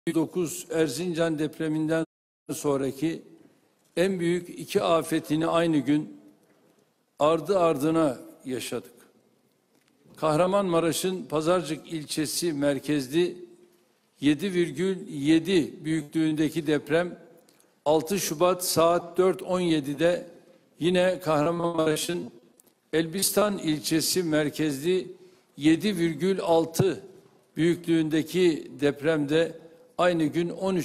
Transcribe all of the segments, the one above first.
9 Erzincan depreminden sonraki en büyük iki afetini aynı gün ardı ardına yaşadık. Kahramanmaraş'ın Pazarcık ilçesi merkezli 7,7 büyüklüğündeki deprem 6 Şubat saat 4:17'de yine Kahramanmaraş'ın Elbistan ilçesi merkezli 7,6 büyüklüğündeki depremde aynı gün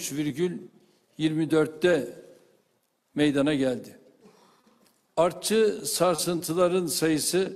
13,24'te meydana geldi. Artçı sarsıntıların sayısı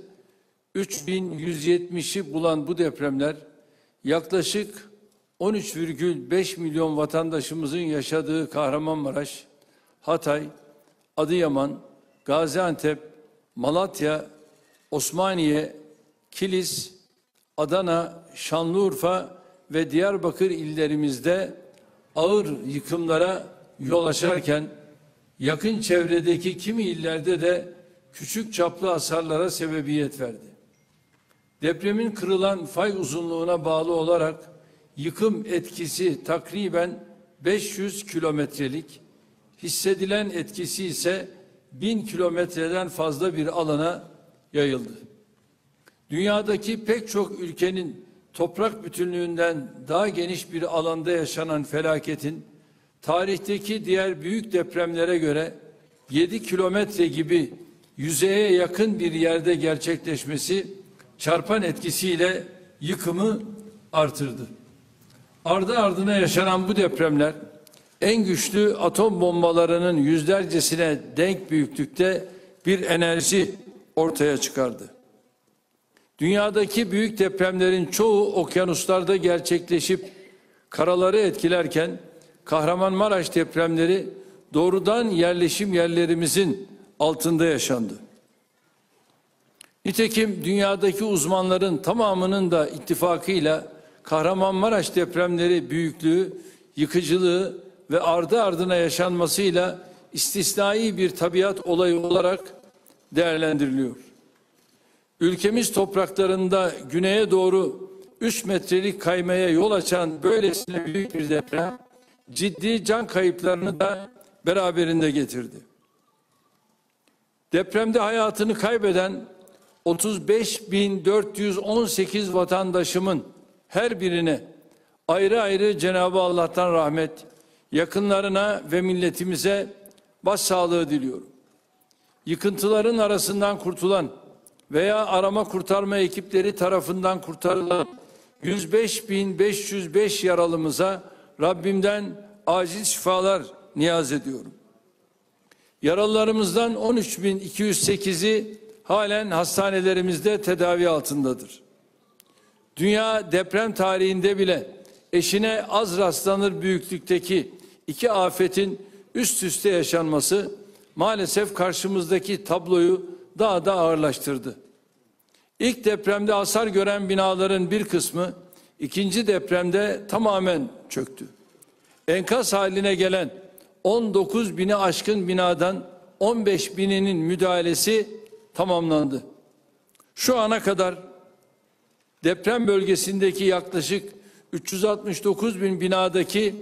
3170'i bulan bu depremler yaklaşık 13,5 milyon vatandaşımızın yaşadığı Kahramanmaraş, Hatay, Adıyaman, Gaziantep, Malatya, Osmaniye, Kilis, Adana, Şanlıurfa ve Diyarbakır illerimizde ağır yıkımlara yol açarken yakın çevredeki kimi illerde de küçük çaplı hasarlara sebebiyet verdi. Depremin kırılan fay uzunluğuna bağlı olarak yıkım etkisi takriben 500 kilometrelik, hissedilen etkisi ise 1000 kilometreden fazla bir alana yayıldı. Dünyadaki pek çok ülkenin toprak bütünlüğünden daha geniş bir alanda yaşanan felaketin tarihteki diğer büyük depremlere göre 7 kilometre gibi yüzeye yakın bir yerde gerçekleşmesi çarpan etkisiyle yıkımı artırdı. Ardı ardına yaşanan bu depremler en güçlü atom bombalarının yüzlercesine denk büyüklükte bir enerji ortaya çıkardı. Dünyadaki büyük depremlerin çoğu okyanuslarda gerçekleşip karaları etkilerken Kahramanmaraş depremleri doğrudan yerleşim yerlerimizin altında yaşandı. Nitekim dünyadaki uzmanların tamamının da ittifakıyla Kahramanmaraş depremleri büyüklüğü, yıkıcılığı ve ardı ardına yaşanmasıyla istisnai bir tabiat olayı olarak değerlendiriliyor. Ülkemiz topraklarında güneye doğru 3 metrelik kaymaya yol açan böylesine büyük bir deprem ciddi can kayıplarını da beraberinde getirdi. Depremde hayatını kaybeden 35.418 vatandaşımın her birine ayrı ayrı Cenab-ı Allah'tan rahmet, yakınlarına ve milletimize başsağlığı diliyorum. Yıkıntıların arasından kurtulan veya arama kurtarma ekipleri tarafından kurtarılan 105.505 yaralımıza Rabbimden acil şifalar niyaz ediyorum. Yaralılarımızdan 13.208'i halen hastanelerimizde tedavi altındadır. Dünya deprem tarihinde bile eşine az rastlanır büyüklükteki iki afetin üst üste yaşanması maalesef karşımızdaki tabloyu daha da ağırlaştırdı. İlk depremde hasar gören binaların bir kısmı ikinci depremde tamamen çöktü. Enkaz haline gelen 19.000'i aşkın binadan 15.000'inin müdahalesi tamamlandı. Şu ana kadar deprem bölgesindeki yaklaşık 369.000 binadaki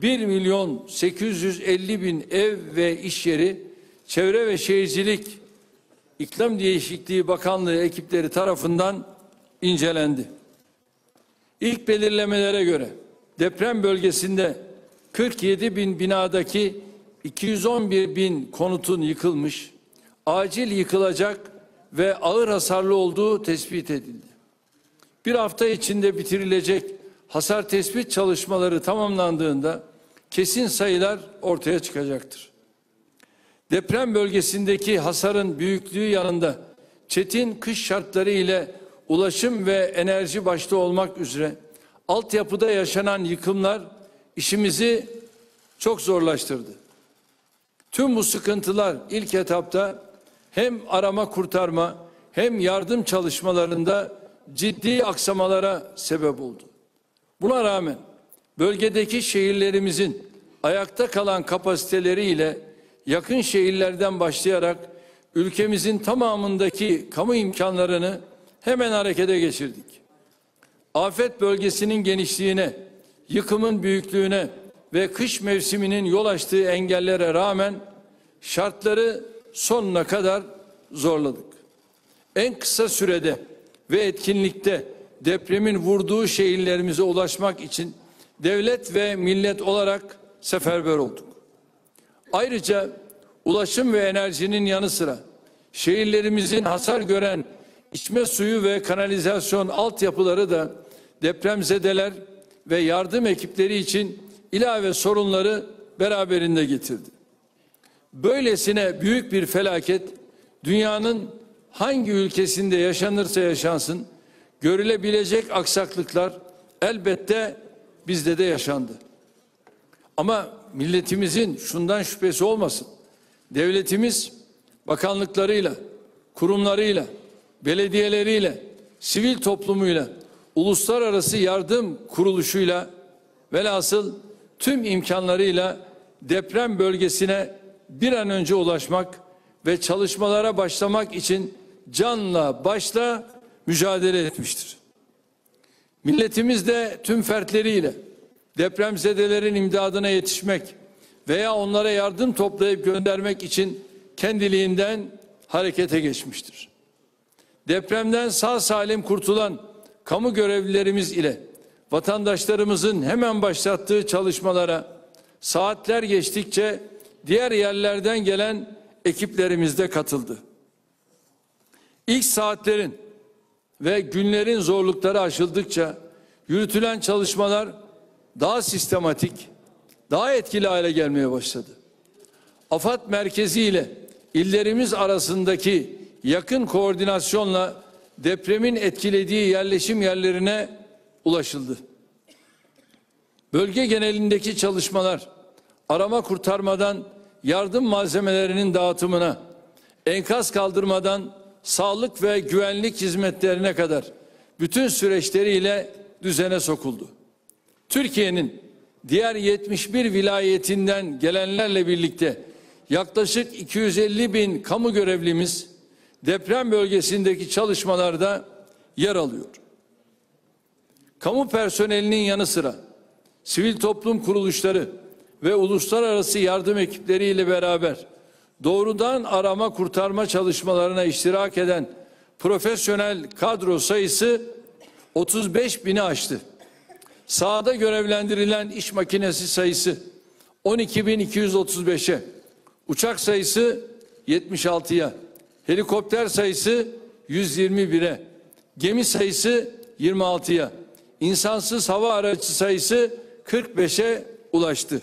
1.850.000 ev ve iş yeri Çevre ve Şehircilik İklim Değişikliği Bakanlığı ekipleri tarafından incelendi. İlk belirlemelere göre deprem bölgesinde 47.000 binadaki 211.000 konutun yıkılmış, acil yıkılacak ve ağır hasarlı olduğu tespit edildi. Bir hafta içinde bitirilecek hasar tespit çalışmaları tamamlandığında kesin sayılar ortaya çıkacaktır. Deprem bölgesindeki hasarın büyüklüğü yanında çetin kış şartları ile ulaşım ve enerji başta olmak üzere altyapıda yaşanan yıkımlar işimizi çok zorlaştırdı. Tüm bu sıkıntılar ilk etapta hem arama kurtarma hem yardım çalışmalarında ciddi aksamalara sebep oldu. Buna rağmen bölgedeki şehirlerimizin ayakta kalan kapasiteleriyle yakın şehirlerden başlayarak ülkemizin tamamındaki kamu imkanlarını hemen harekete geçirdik. Afet bölgesinin genişliğine, yıkımın büyüklüğüne ve kış mevsiminin yol açtığı engellere rağmen şartları sonuna kadar zorladık. En kısa sürede ve etkinlikte depremin vurduğu şehirlerimize ulaşmak için devlet ve millet olarak seferber olduk. Ayrıca ulaşım ve enerjinin yanı sıra şehirlerimizin hasar gören içme suyu ve kanalizasyon altyapıları da depremzedeler ve yardım ekipleri için ilave sorunları beraberinde getirdi. Böylesine büyük bir felaket dünyanın hangi ülkesinde yaşanırsa yaşansın görülebilecek aksaklıklar elbette bizde de yaşandı. Ama milletimizin şundan şüphesi olmasın. Devletimiz bakanlıklarıyla, kurumlarıyla, belediyeleriyle, sivil toplumuyla, uluslararası yardım kuruluşuyla velhasıl tüm imkanlarıyla deprem bölgesine bir an önce ulaşmak ve çalışmalara başlamak için canla başla mücadele etmiştir. Milletimiz de tüm fertleriyle depremzedelerin imdadına yetişmek veya onlara yardım toplayıp göndermek için kendiliğinden harekete geçmiştir. Depremden sağ salim kurtulan kamu görevlilerimiz ile vatandaşlarımızın hemen başlattığı çalışmalara saatler geçtikçe diğer yerlerden gelen ekiplerimiz de katıldı. İlk saatlerin ve günlerin zorlukları aşıldıkça yürütülen çalışmalar daha sistematik, daha etkili hale gelmeye başladı. AFAD merkezi ile illerimiz arasındaki yakın koordinasyonla depremin etkilediği yerleşim yerlerine ulaşıldı. Bölge genelindeki çalışmalar arama kurtarmadan yardım malzemelerinin dağıtımına, enkaz kaldırmadan sağlık ve güvenlik hizmetlerine kadar bütün süreçleriyle düzene sokuldu. Türkiye'nin diğer 71 vilayetinden gelenlerle birlikte yaklaşık 250 bin kamu görevlimiz deprem bölgesindeki çalışmalarda yer alıyor. Kamu personelinin yanı sıra sivil toplum kuruluşları ve uluslararası yardım ekipleriyle beraber doğrudan arama kurtarma çalışmalarına iştirak eden profesyonel kadro sayısı 35 bini aştı. Sahada görevlendirilen iş makinesi sayısı 12.235'e, uçak sayısı 76'ya, helikopter sayısı 121'e, gemi sayısı 26'ya, insansız hava aracı sayısı 45'e ulaştı.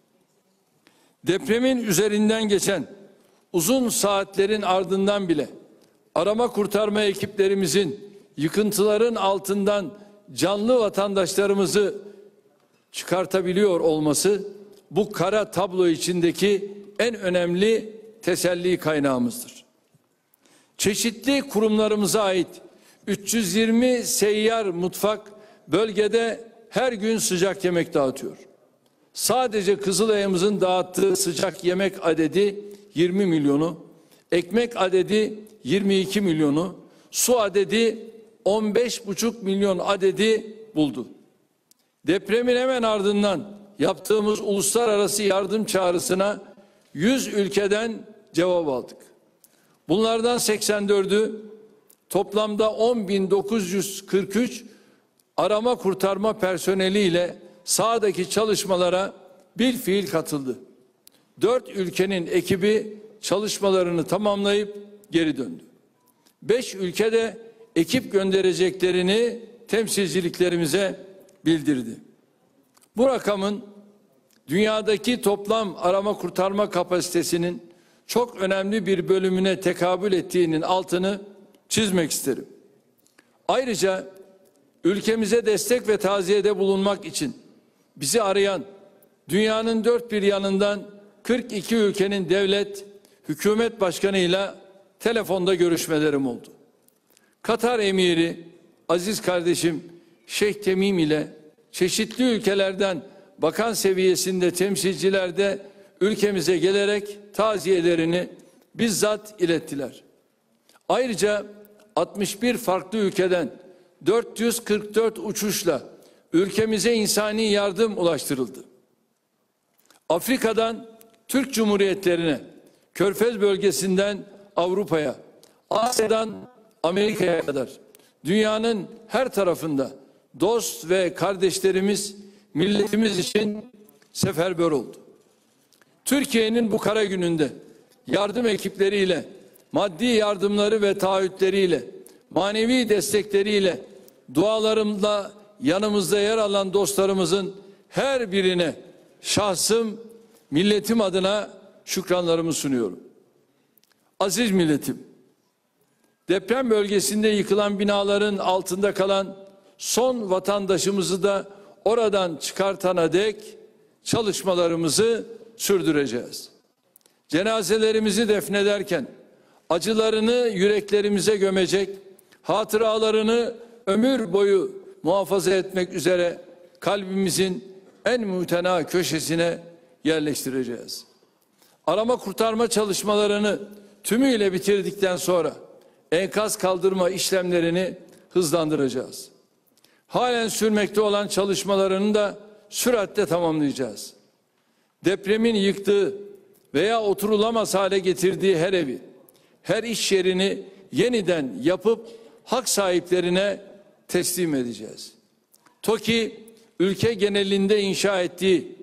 Depremin üzerinden geçen uzun saatlerin ardından bile arama kurtarma ekiplerimizin yıkıntıların altından canlı vatandaşlarımızı çıkartabiliyor olması bu kara tablo içindeki en önemli teselli kaynağımızdır. Çeşitli kurumlarımıza ait 320 seyyar mutfak bölgede her gün sıcak yemek dağıtıyor. Sadece Kızılay'ımızın dağıttığı sıcak yemek adedi 20 milyonu, ekmek adedi 22 milyonu, su adedi 15,5 milyon adedi buldu. Depremin hemen ardından yaptığımız uluslararası yardım çağrısına 100 ülkeden cevap aldık. Bunlardan 84'ü toplamda 10.943 arama kurtarma personeliyle sahadaki çalışmalara bilfiil katıldı. 4 ülkenin ekibi çalışmalarını tamamlayıp geri döndü. 5 ülkede ekip göndereceklerini temsilciliklerimize bildirdi. Bu rakamın dünyadaki toplam arama kurtarma kapasitesinin çok önemli bir bölümüne tekabül ettiğinin altını çizmek isterim. Ayrıca ülkemize destek ve taziyede bulunmak için bizi arayan dünyanın dört bir yanından 42 ülkenin devlet, hükümet başkanıyla telefonda görüşmelerim oldu. Katar Emiri, aziz kardeşim Şeyh Temim ile çeşitli ülkelerden bakan seviyesinde temsilciler de ülkemize gelerek taziyelerini bizzat ilettiler. Ayrıca 61 farklı ülkeden 444 uçuşla ülkemize insani yardım ulaştırıldı. Afrika'dan Türk Cumhuriyetlerine, Körfez bölgesinden Avrupa'ya, Asya'dan Amerika'ya kadar dünyanın her tarafında dost ve kardeşlerimiz milletimiz için seferber oldu. Türkiye'nin bu kara gününde yardım ekipleriyle, maddi yardımları ve taahhütleriyle, manevi destekleriyle, dualarımla yanımızda yer alan dostlarımızın her birine şahsım, milletim adına şükranlarımı sunuyorum. Aziz milletim, deprem bölgesinde yıkılan binaların altında kalan son vatandaşımızı da oradan çıkartana dek çalışmalarımızı sürdüreceğiz. Cenazelerimizi defnederken acılarını yüreklerimize gömecek, hatıralarını ömür boyu muhafaza etmek üzere kalbimizin en mütena köşesine yerleştireceğiz. Arama kurtarma çalışmalarını tümüyle bitirdikten sonra enkaz kaldırma işlemlerini hızlandıracağız. Halen sürmekte olan çalışmalarını da süratle tamamlayacağız. Depremin yıktığı veya oturulamaz hale getirdiği her evi, her iş yerini yeniden yapıp hak sahiplerine teslim edeceğiz. TOKİ ülke genelinde inşa ettiği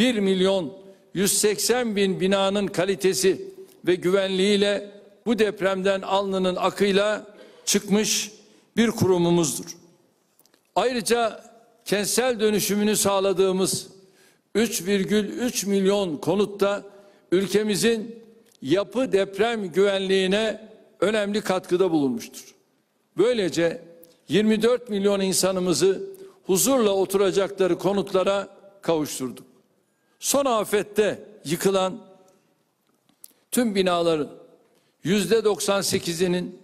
1.180.000 binanın kalitesi ve güvenliğiyle bu depremden alnının akıyla çıkmış bir kurumumuzdur. Ayrıca kentsel dönüşümünü sağladığımız 3,3 milyon konutta ülkemizin yapı deprem güvenliğine önemli katkıda bulunmuştur. Böylece 24 milyon insanımızı huzurla oturacakları konutlara kavuşturduk. Son afette yıkılan tüm binaların %98'inin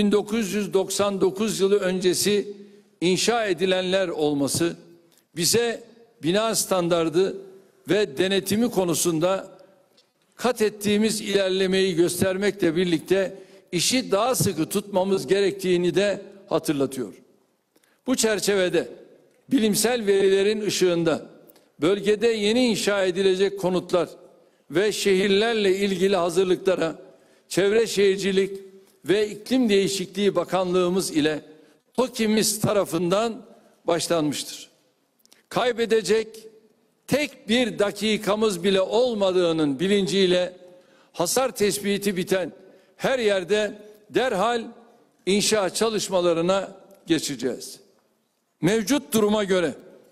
1999 yılı öncesi inşa edilenler olması bize bina standardı ve denetimi konusunda kat ettiğimiz ilerlemeyi göstermekle birlikte işi daha sıkı tutmamız gerektiğini de hatırlatıyor. Bu çerçevede bilimsel verilerin ışığında bölgede yeni inşa edilecek konutlar ve şehirlerle ilgili hazırlıklara Çevre Şehircilik ve İklim Değişikliği Bakanlığımız ile TOKİ'miz tarafından başlanmıştır. Kaybedecek tek bir dakikamız bile olmadığının bilinciyle hasar tespiti biten her yerde derhal inşaat çalışmalarına geçeceğiz. Mevcut duruma göre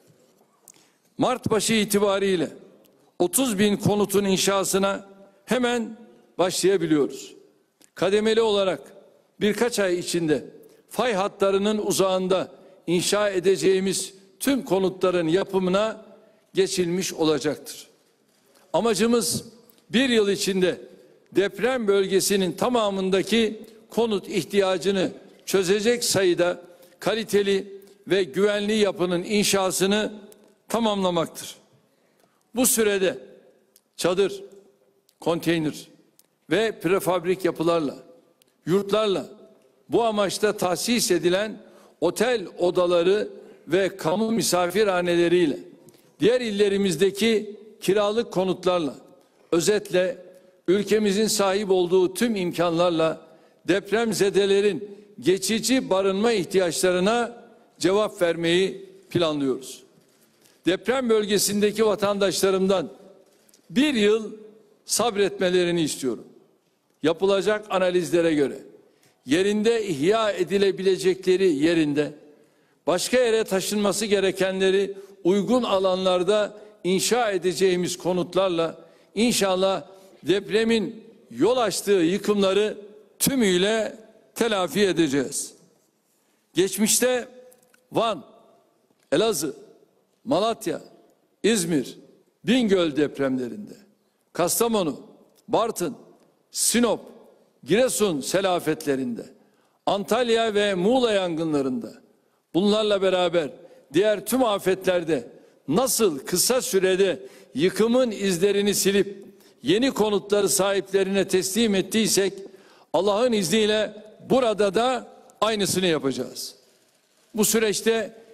Mart başı itibariyle 30.000 konutun inşasına hemen başlayabiliyoruz. Kademeli olarak birkaç ay içinde fay hatlarının uzağında inşa edeceğimiz tüm konutların yapımına geçilmiş olacaktır. Amacımız bir yıl içinde deprem bölgesinin tamamındaki konut ihtiyacını çözecek sayıda kaliteli ve güvenli yapının inşasını tamamlamaktır. Bu sürede çadır, konteyner ve prefabrik yapılarla, yurtlarla bu amaçta tahsis edilen otel odaları ve kamu misafirhaneleriyle, diğer illerimizdeki kiralık konutlarla, özetle ülkemizin sahip olduğu tüm imkanlarla depremzedelerin geçici barınma ihtiyaçlarına cevap vermeyi planlıyoruz. Deprem bölgesindeki vatandaşlarımdan bir yıl sabretmelerini istiyorum. Yapılacak analizlere göre yerinde ihya edilebilecekleri yerinde, başka yere taşınması gerekenleri uygun alanlarda inşa edeceğimiz konutlarla inşallah depremin yol açtığı yıkımları tümüyle telafi edeceğiz. Geçmişte Van, Elazığ, Malatya, İzmir, Bingöl depremlerinde, Kastamonu, Bartın, Sinop, Giresun selafetlerinde, Antalya ve Muğla yangınlarında, bunlarla beraber diğer tüm afetlerde nasıl kısa sürede yıkımın izlerini silip yeni konutları sahiplerine teslim ettiysek, Allah'ın izniyle burada da aynısını yapacağız. Bu süreçte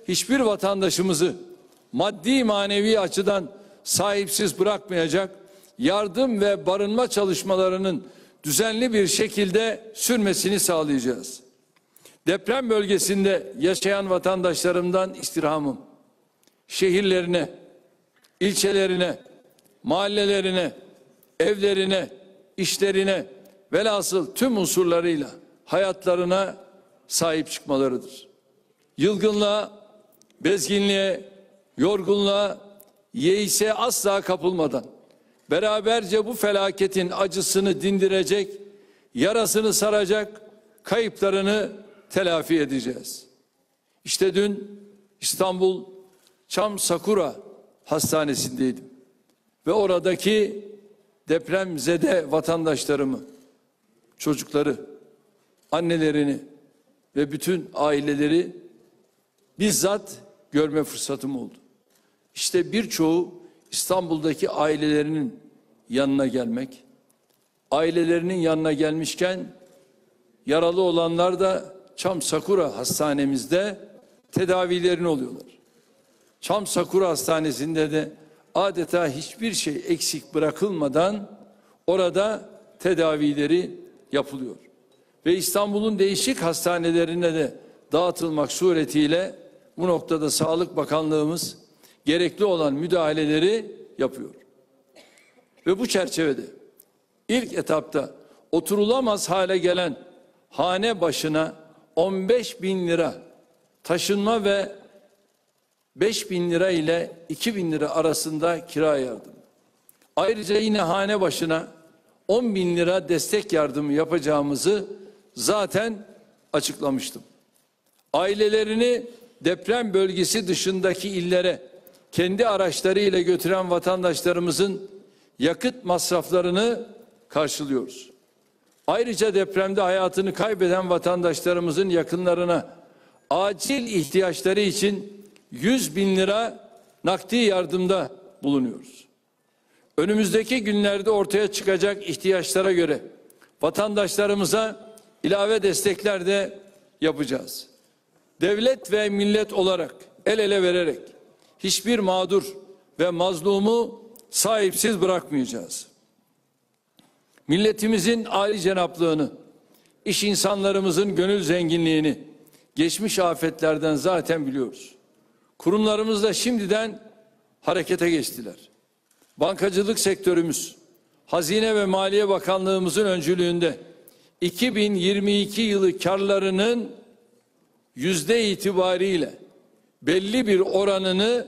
hiçbir vatandaşımızı maddi manevi açıdan sahipsiz bırakmayacak, yardım ve barınma çalışmalarının düzenli bir şekilde sürmesini sağlayacağız. Deprem bölgesinde yaşayan vatandaşlarımdan istirhamım, şehirlerine, ilçelerine, mahallelerine, evlerine, işlerine, velhasıl tüm unsurlarıyla hayatlarına sahip çıkmalarıdır. Yılgınlığa, bezginliğe, yorgunluğa, yeise asla kapılmadan beraberce bu felaketin acısını dindirecek, yarasını saracak, kayıplarını telafi edeceğiz. İşte dün İstanbul Çam Sakura Hastanesi'ndeydim ve oradaki depremzede vatandaşlarımı, çocukları, annelerini ve bütün aileleri bizzat görme fırsatım oldu. İşte birçoğu İstanbul'daki ailelerinin yanına gelmek, ailelerinin yanına gelmişken yaralı olanlar da Çam Sakura Hastanemizde tedavilerini oluyorlar. Çam Sakura Hastanesi'nde de adeta hiçbir şey eksik bırakılmadan orada tedavileri yapılıyor. Ve İstanbul'un değişik hastanelerine de dağıtılmak suretiyle bu noktada Sağlık Bakanlığımız gerekli olan müdahaleleri yapıyor. Ve bu çerçevede ilk etapta oturulamaz hale gelen hane başına 15.000 lira taşınma ve 5.000 lira ile 2.000 lira arasında kira yardımı. Ayrıca yine hane başına 10.000 lira destek yardımı yapacağımızı zaten açıklamıştım. Ailelerini deprem bölgesi dışındaki illere kendi araçlarıyla götüren vatandaşlarımızın yakıt masraflarını karşılıyoruz. Ayrıca depremde hayatını kaybeden vatandaşlarımızın yakınlarına acil ihtiyaçları için 100.000 lira nakdi yardımda bulunuyoruz. Önümüzdeki günlerde ortaya çıkacak ihtiyaçlara göre vatandaşlarımıza ilave destekler de yapacağız. Devlet ve millet olarak el ele vererek hiçbir mağdur ve mazlumu sahipsiz bırakmayacağız. Milletimizin âlicenaplığını, iş insanlarımızın gönül zenginliğini geçmiş afetlerden zaten biliyoruz. Kurumlarımız da şimdiden harekete geçtiler. Bankacılık sektörümüz, Hazine ve Maliye Bakanlığımızın öncülüğünde 2022 yılı karlarının yüzde itibariyle belli bir oranını,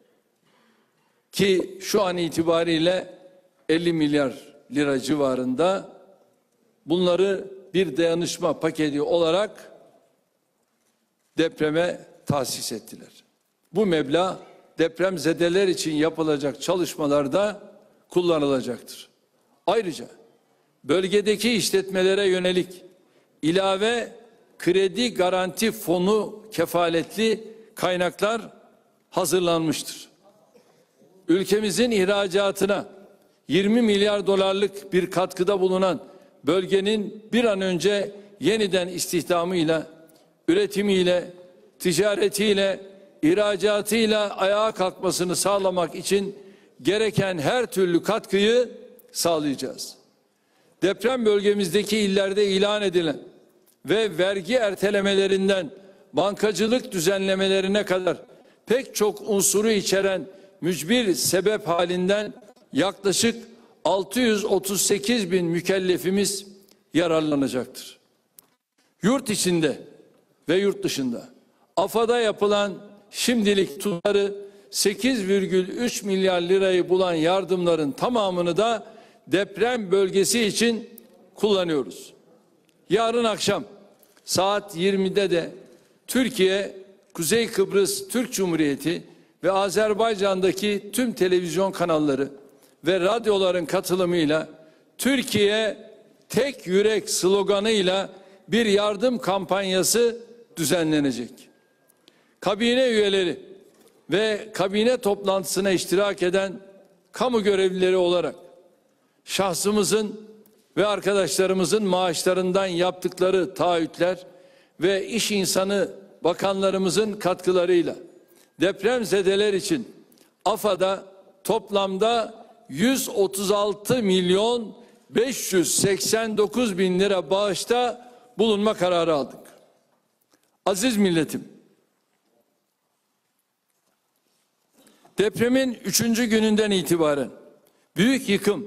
ki şu an itibariyle 50 milyar lira civarında, bunları bir dayanışma paketi olarak depreme tahsis ettiler. Bu meblağ depremzedeler için yapılacak çalışmalarda kullanılacaktır. Ayrıca bölgedeki işletmelere yönelik ilave kredi garanti fonu kefaletli kaynaklar hazırlanmıştır. Ülkemizin ihracatına 20 milyar dolarlık bir katkıda bulunan bölgenin bir an önce yeniden istihdamıyla, üretimiyle, ticaretiyle, ihracatıyla ayağa kalkmasını sağlamak için gereken her türlü katkıyı sağlayacağız. Deprem bölgemizdeki illerde ilan edilen ve vergi ertelemelerinden bankacılık düzenlemelerine kadar pek çok unsuru içeren mücbir sebep halinden yaklaşık 638 bin mükellefimiz yararlanacaktır. Yurt içinde ve yurt dışında AFAD'a yapılan şimdilik tutarı 8,3 milyar lirayı bulan yardımların tamamını da deprem bölgesi için kullanıyoruz. Yarın akşam saat 20'de de Türkiye, Kuzey Kıbrıs Türk Cumhuriyeti ve Azerbaycan'daki tüm televizyon kanalları ve radyoların katılımıyla Türkiye tek yürek sloganıyla bir yardım kampanyası düzenlenecek. Kabine üyeleri ve kabine toplantısına iştirak eden kamu görevlileri olarak şahsımızın ve arkadaşlarımızın maaşlarından yaptıkları taahhütler ve iş insanı bakanlarımızın katkılarıyla depremzedeler için AFAD'a toplamda 136 milyon 589 bin lira bağışta bulunma kararı aldık. Aziz milletim, depremin 3. gününden itibaren büyük yıkım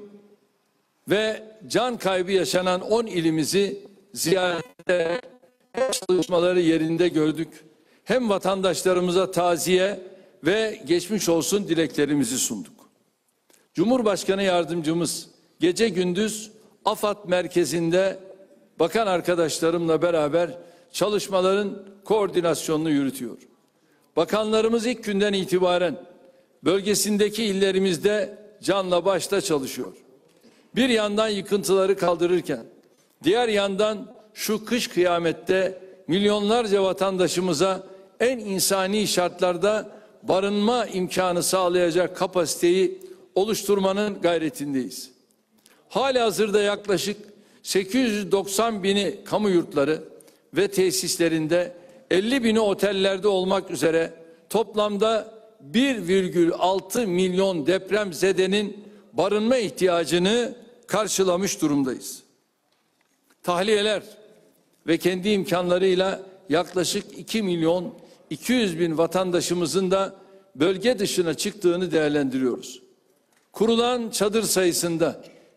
ve can kaybı yaşanan 10 ilimizi ziyarete, çalışmaları yerinde gördük. Hem vatandaşlarımıza taziye ve geçmiş olsun dileklerimizi sunduk. Cumhurbaşkanı yardımcımız gece gündüz AFAD merkezinde bakan arkadaşlarımla beraber çalışmaların koordinasyonunu yürütüyor. Bakanlarımız ilk günden itibaren bölgesindeki illerimizde canla başla çalışıyor. Bir yandan yıkıntıları kaldırırken diğer yandan şu kış kıyamette milyonlarca vatandaşımıza en insani şartlarda barınma imkanı sağlayacak kapasiteyi oluşturmanın gayretindeyiz. Halihazırda yaklaşık 890 bini kamu yurtları ve tesislerinde, 50 bini otellerde olmak üzere toplamda 1,6 milyon depremzedenin barınma ihtiyacını karşılamış durumdayız. Tahliyeler ve kendi imkanlarıyla yaklaşık 2 milyon 200 bin vatandaşımızın da bölge dışına çıktığını değerlendiriyoruz. Kurulan çadır sayısında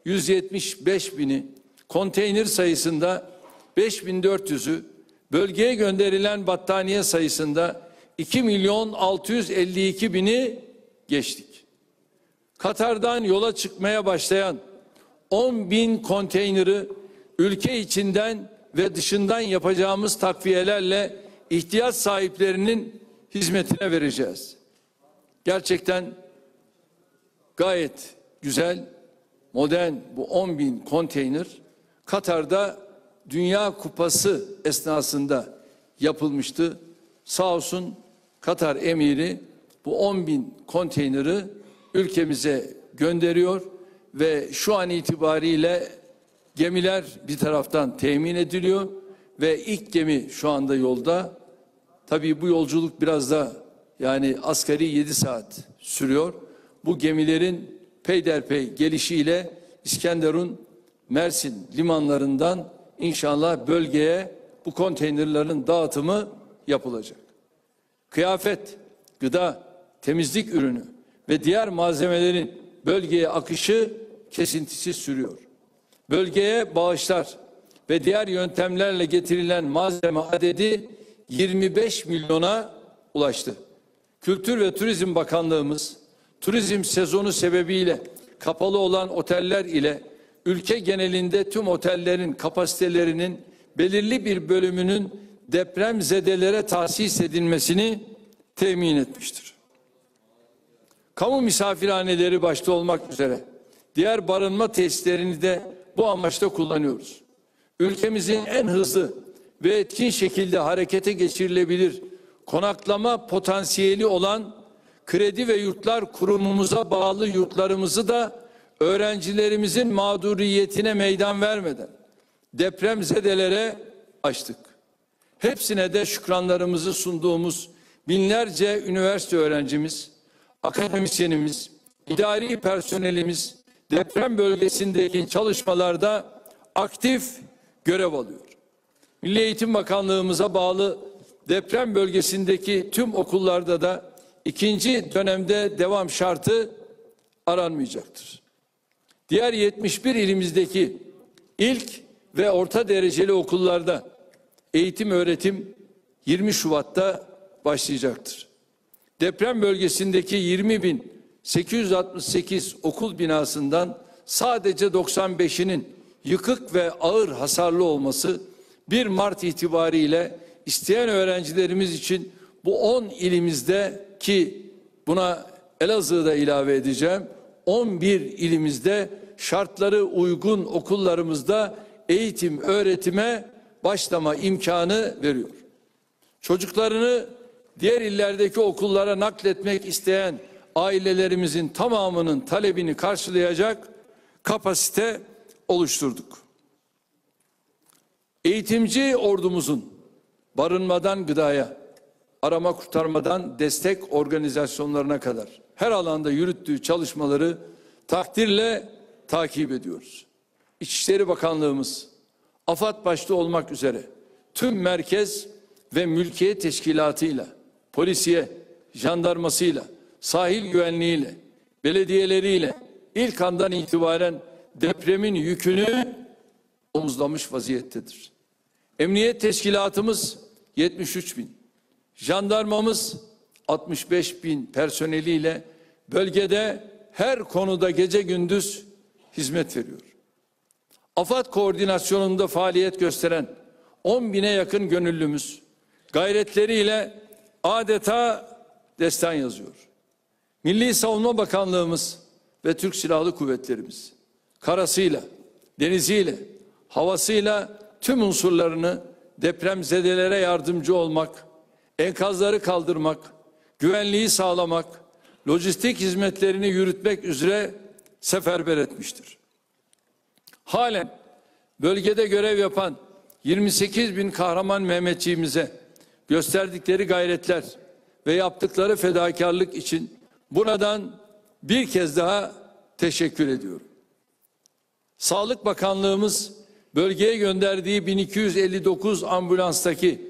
175 bini, konteyner sayısında 5400'ü, bölgeye gönderilen battaniye sayısında 2 milyon 652 bini geçtik. Katar'dan yola çıkmaya başlayan 10 bin konteyneri ülke içinden ve dışından yapacağımız takviyelerle ihtiyaç sahiplerinin hizmetine vereceğiz. Gerçekten gayet güzel, modern bu 10 bin konteyner Katar'da Dünya Kupası esnasında yapılmıştı. Sağ olsun Katar emiri bu 10 bin konteyneri ülkemize gönderiyor ve şu an itibariyle gemiler bir taraftan temin ediliyor ve ilk gemi şu anda yolda. Tabii bu yolculuk biraz da yani asgari 7 saat sürüyor. Bu gemilerin peyderpey gelişiyle İskenderun, Mersin limanlarından inşallah bölgeye bu konteynerlerin dağıtımı yapılacak. Kıyafet, gıda, temizlik ürünü ve diğer malzemelerin bölgeye akışı kesintisiz sürüyor. Bölgeye bağışlar ve diğer yöntemlerle getirilen malzeme adedi 25 milyona ulaştı. Kültür ve Turizm Bakanlığımız turizm sezonu sebebiyle kapalı olan oteller ile ülke genelinde tüm otellerin kapasitelerinin belirli bir bölümünün depremzedelere tahsis edilmesini temin etmiştir. Kamu misafirhaneleri başta olmak üzere diğer barınma tesislerini de bu amaçla kullanıyoruz. Ülkemizin en hızlı ve etkin şekilde harekete geçirilebilir konaklama potansiyeli olan Kredi ve Yurtlar Kurumumuza bağlı yurtlarımızı da öğrencilerimizin mağduriyetine meydan vermeden depremzedelere açtık. Hepsine de şükranlarımızı sunduğumuz binlerce üniversite öğrencimiz, akademisyenimiz, idari personelimiz deprem bölgesindeki çalışmalarda aktif görev alıyor. Milli Eğitim Bakanlığımıza bağlı deprem bölgesindeki tüm okullarda da ikinci dönemde devam şartı aranmayacaktır. Diğer 71 ilimizdeki ilk ve orta dereceli okullarda eğitim öğretim 20 Şubat'ta başlayacaktır. Deprem bölgesindeki 20.868 okul binasından sadece 95'inin yıkık ve ağır hasarlı olması 1 Mart itibariyle isteyen öğrencilerimiz için bu 10 ilimizde ki buna Elazığ'ı da ilave edeceğim 11 ilimizde şartları uygun okullarımızda eğitim öğretime başlama imkanı veriyor. Çocuklarını diğer illerdeki okullara nakletmek isteyen ailelerimizin tamamının talebini karşılayacak kapasite oluşturduk. Eğitimci ordumuzun barınmadan gıdaya, arama kurtarmadan destek organizasyonlarına kadar her alanda yürüttüğü çalışmaları takdirle takip ediyoruz. İçişleri Bakanlığımız, AFAD başta olmak üzere tüm merkez ve mülkiyet teşkilatıyla, polisiye, jandarmasıyla, sahil güvenliğiyle, belediyeleriyle ilk andan itibaren depremin yükünü omuzlamış vaziyettedir. Emniyet teşkilatımız 73 bin, jandarmamız 65 bin personeliyle bölgede her konuda gece gündüz hizmet veriyor. AFAD koordinasyonunda faaliyet gösteren 10 bine yakın gönüllümüz gayretleriyle adeta destan yazıyor. Milli Savunma Bakanlığımız ve Türk Silahlı Kuvvetlerimiz karasıyla, deniziyle, havasıyla tüm unsurlarını depremzedelere yardımcı olmak, enkazları kaldırmak, güvenliği sağlamak, lojistik hizmetlerini yürütmek üzere seferber etmiştir. Halen bölgede görev yapan 28 bin kahraman Mehmetçiğimize gösterdikleri gayretler ve yaptıkları fedakarlık için buradan bir kez daha teşekkür ediyorum. Sağlık Bakanlığımız bölgeye gönderdiği 1259 ambulanstaki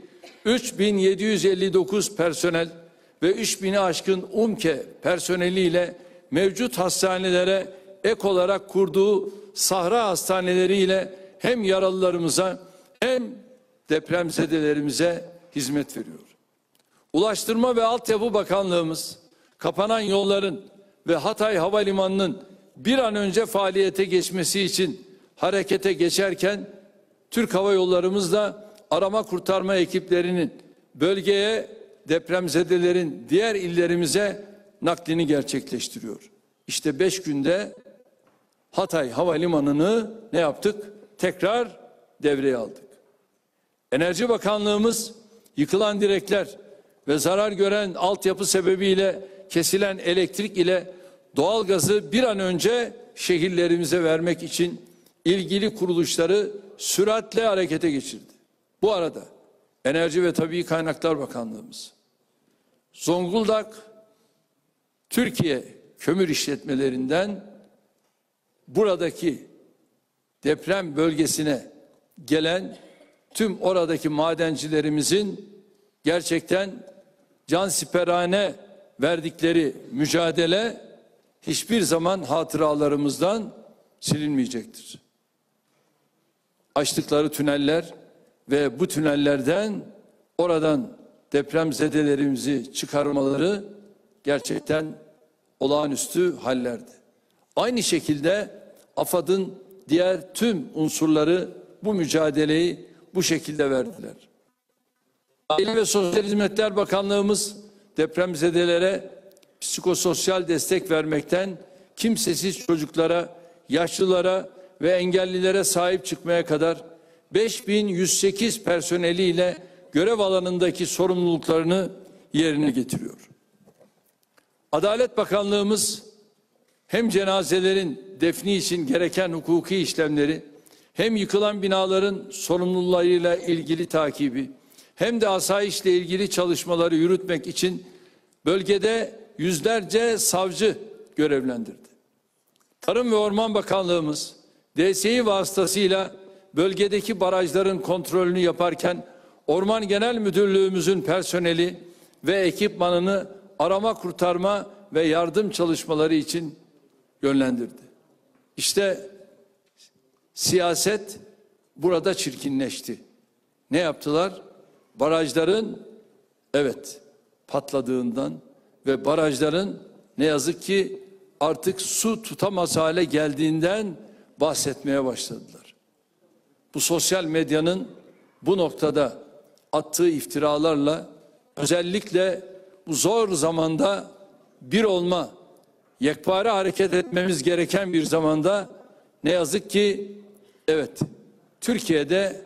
3759 personel ve 3000'i aşkın UMKE personeliyle mevcut hastanelere ek olarak kurduğu sahra hastaneleriyle hem yaralılarımıza hem depremzedelerimize hizmet veriyor. Ulaştırma ve Altyapı Bakanlığımız kapanan yolların ve Hatay Havalimanı'nın bir an önce faaliyete geçmesi için harekete geçerken Türk Hava Yollarımız da arama kurtarma ekiplerinin bölgeye depremzedelerin diğer illerimize naklini gerçekleştiriyor. İşte 5 günde Hatay Havalimanı'nı ne yaptık? Tekrar devreye aldık. Enerji Bakanlığımız yıkılan direkler ve zarar gören altyapı sebebiyle kesilen elektrik ile doğalgazı bir an önce şehirlerimize vermek için ilgili kuruluşları süratle harekete geçirdi. Bu arada Enerji ve Tabii Kaynaklar Bakanlığımız, Zonguldak, Türkiye kömür işletmelerinden buradaki deprem bölgesine gelen tüm oradaki madencilerimizin gerçekten cansiperane verdikleri mücadele hiçbir zaman hatıralarımızdan silinmeyecektir. Açtıkları tüneller ve bu tünellerden oradan depremzedelerimizi çıkarmaları gerçekten olağanüstü hallerdi. Aynı şekilde AFAD'ın diğer tüm unsurları bu mücadeleyi bu şekilde verdiler. Aile ve Sosyal Hizmetler Bakanlığımız depremzedelere psikososyal destek vermekten kimsesiz çocuklara, yaşlılara ve engellilere sahip çıkmaya kadar 5108 personeliyle görev alanındaki sorumluluklarını yerine getiriyor. Adalet Bakanlığımız hem cenazelerin defni için gereken hukuki işlemleri, hem yıkılan binaların sorumlularıyla ilgili takibi, hem de asayişle ilgili çalışmaları yürütmek için bölgede yüzlerce savcı görevlendirdi. Tarım ve Orman Bakanlığımız DSİ vasıtasıyla bölgedeki barajların kontrolünü yaparken Orman Genel Müdürlüğümüzün personeli ve ekipmanını arama, kurtarma ve yardım çalışmaları için yönlendirdi. İşte siyaset burada çirkinleşti. Ne yaptılar? Barajların patladığından ve barajların ne yazık ki artık su tutamaz hale geldiğinden bahsetmeye başladılar. Bu sosyal medyanın bu noktada attığı iftiralarla özellikle bu zor zamanda bir olma, yekpare hareket etmemiz gereken bir zamanda ne yazık ki Türkiye'de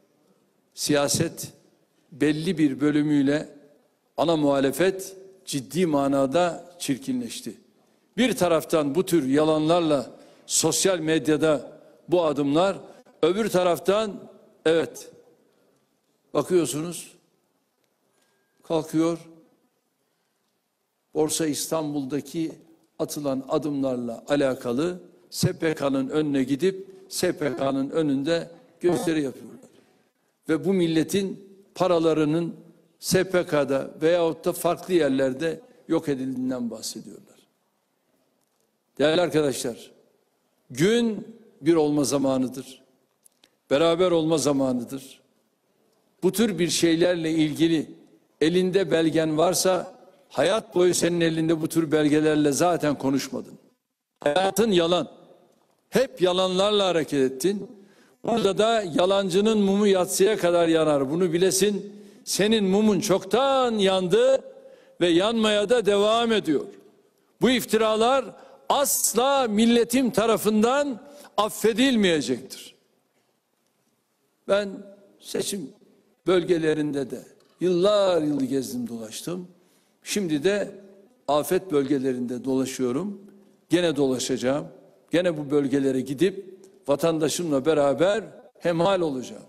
siyaset belli bir bölümüyle ana muhalefet ciddi manada çirkinleşti. Bir taraftan bu tür yalanlarla sosyal medyada bu adımlar, öbür taraftan bakıyorsunuz kalkıyor, Borsa İstanbul'daki atılan adımlarla alakalı SPK'nın önüne gidip SPK'nın önünde gösteri yapıyorlar. Ve bu milletin paralarının SPK'da veyahut da farklı yerlerde yok edildiğinden bahsediyorlar. Değerli arkadaşlar, gün bir olma zamanıdır. Beraber olma zamanıdır. Bu tür bir şeylerle ilgili elinde belgen varsa hayat boyu senin elinde bu tür belgelerle zaten konuşmadın. Hayatın yalan. Hep yalanlarla hareket ettin. Burada da yalancının mumu yatsıya kadar yanar. Bunu bilesin. Senin mumun çoktan yandı ve yanmaya da devam ediyor. Bu iftiralar asla milletim tarafından affedilmeyecektir. Ben seçim bölgelerinde de yıllar yılı gezdim dolaştım. Şimdi de afet bölgelerinde dolaşıyorum. Gene dolaşacağım. Gene bu bölgelere gidip vatandaşımla beraber hemhal olacağım.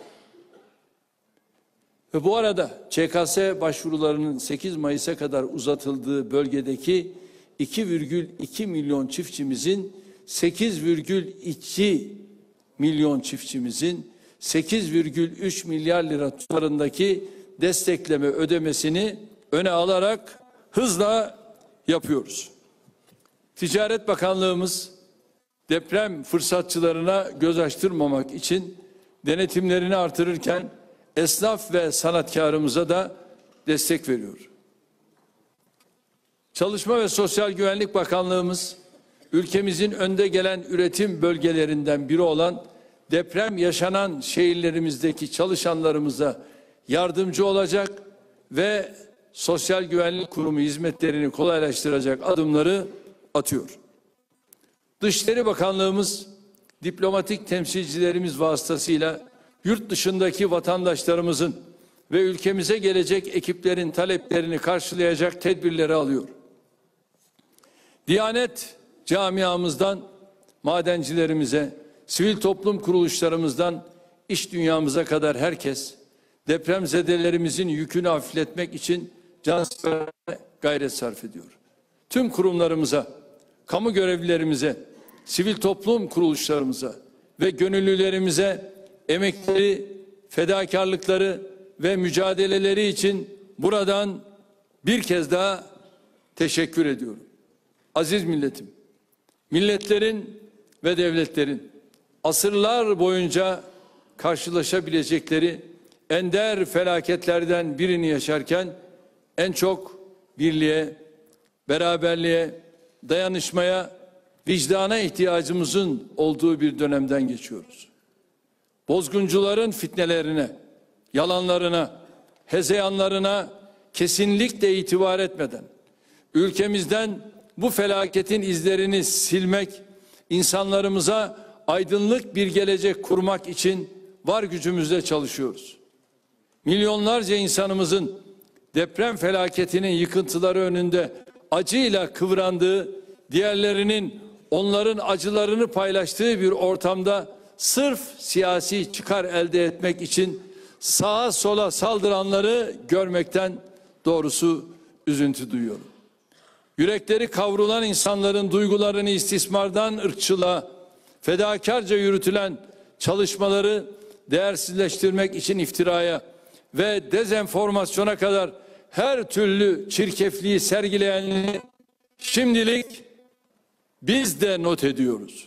Ve bu arada ÇKS başvurularının 8 Mayıs'a kadar uzatıldığı bölgedeki 2,2 milyon çiftçimizin 8,2 milyon çiftçimizin 8,3 milyar lira tutarındaki destekleme ödemesini öne alarak hızla yapıyoruz. Ticaret Bakanlığımız deprem fırsatçılarına göz açtırmamak için denetimlerini artırırken esnaf ve sanatkarımıza da destek veriyor. Çalışma ve Sosyal Güvenlik Bakanlığımız ülkemizin önde gelen üretim bölgelerinden biri olan deprem yaşanan şehirlerimizdeki çalışanlarımıza yardımcı olacak ve Sosyal Güvenlik Kurumu hizmetlerini kolaylaştıracak adımları atıyor. Dışişleri Bakanlığımız diplomatik temsilcilerimiz vasıtasıyla yurt dışındaki vatandaşlarımızın ve ülkemize gelecek ekiplerin taleplerini karşılayacak tedbirleri alıyor. Diyanet camiamızdan madencilerimize, sivil toplum kuruluşlarımızdan iş dünyamıza kadar herkes depremzedelerimizin yükünü hafifletmek için cansever gayret sarf ediyor. Tüm kurumlarımıza, kamu görevlilerimize, sivil toplum kuruluşlarımıza ve gönüllülerimize emekleri, fedakarlıkları ve mücadeleleri için buradan bir kez daha teşekkür ediyorum. Aziz milletim, milletlerin ve devletlerin asırlar boyunca karşılaşabilecekleri ender felaketlerden birini yaşarken en çok birliğe, beraberliğe, dayanışmaya, vicdana ihtiyacımızın olduğu bir dönemden geçiyoruz. Bozguncuların fitnelerine, yalanlarına, hezeyanlarına kesinlikle itibar etmeden ülkemizden bu felaketin izlerini silmek, insanlarımıza aydınlık bir gelecek kurmak için var gücümüzle çalışıyoruz. Milyonlarca insanımızın deprem felaketinin yıkıntıları önünde acıyla kıvrandığı, diğerlerinin onların acılarını paylaştığı bir ortamda sırf siyasi çıkar elde etmek için sağa sola saldıranları görmekten doğrusu üzüntü duyuyorum. Yürekleri kavrulan insanların duygularını istismardan ırkçılığa, fedakarca yürütülen çalışmaları değersizleştirmek için iftiraya ve dezenformasyona kadar her türlü çirkefliği sergileyenleri şimdilik biz de not ediyoruz.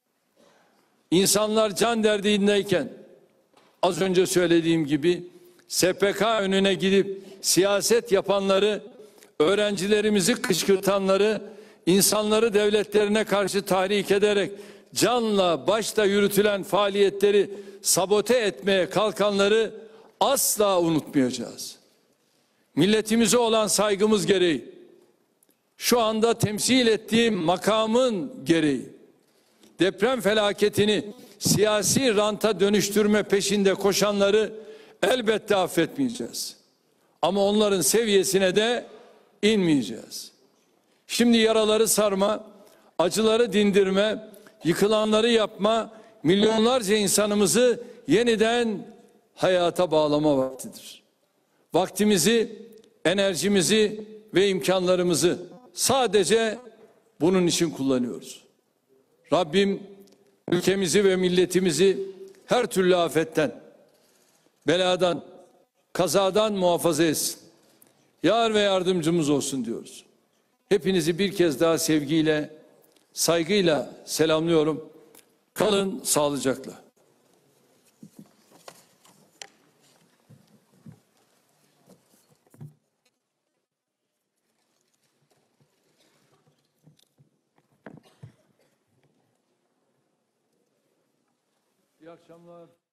İnsanlar can derdindeyken az önce söylediğim gibi SPK önüne gidip siyaset yapanları, öğrencilerimizi kışkırtanları, insanları devletlerine karşı tahrik ederek canla başla yürütülen faaliyetleri sabote etmeye kalkanları asla unutmayacağız. Milletimize olan saygımız gereği, şu anda temsil ettiğim makamın gereği, deprem felaketini siyasi ranta dönüştürme peşinde koşanları elbette affetmeyeceğiz. Ama onların seviyesine de inmeyeceğiz. Şimdi yaraları sarma, acıları dindirme, yıkılanları yapma, milyonlarca insanımızı yeniden hayata bağlama vaktidir. Vaktimizi enerjimizi ve imkanlarımızı sadece bunun için kullanıyoruz. Rabbim ülkemizi ve milletimizi her türlü afetten, beladan, kazadan muhafaza etsin. Yar ve yardımcımız olsun diyoruz. Hepinizi bir kez daha sevgiyle, saygıyla selamlıyorum. Kalın sağlıcakla. İyi akşamlar.